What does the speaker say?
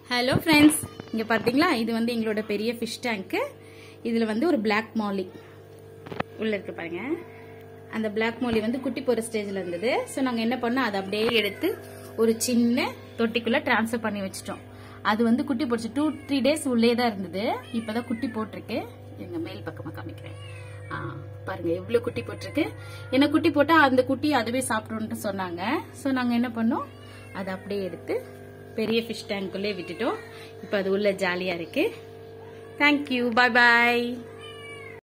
Hello friends, இங்கே பார்த்தீங்களா, இது வந்து எங்களோட பெரிய ஃபிஷ் டேங்க்கு. இதில் வந்து ஒரு பிளாக் மாலி உள்ளே இருக்கு பாருங்க. அந்த பிளாக் மாலி வந்து குட்டி போகிற ஸ்டேஜில் இருந்தது. ஸோ நாங்கள் என்ன பண்ணோம், அதை அப்படியே எடுத்து ஒரு சின்ன தொட்டிக்குள்ளே ட்ரான்ஸ்ஃபர் பண்ணி வச்சிட்டோம். அது வந்து குட்டி போட்டுச்சு. 2-3 டேஸ் உள்ளே தான் இருந்தது. இப்போ தான் குட்டி போட்டிருக்கு. எங்கள் மேல் பக்கமாக காமிக்கிறேன். பாருங்க எவ்வளோ குட்டி போட்டிருக்கு. ஏன்னா குட்டி போட்டால் அந்த குட்டி அதுவே சாப்பிடணுன்ட்டு சொன்னாங்க. ஸோ நாங்கள் என்ன பண்ணோம், அதை அப்படியே எடுத்து பெரிய ஃபிஷ் டேங்க்குள்ளே விட்டுட்டோம். இப்போ அது உள்ள ஜாலியாக இருக்கு. தேங்க்யூ, பாய் பாய்.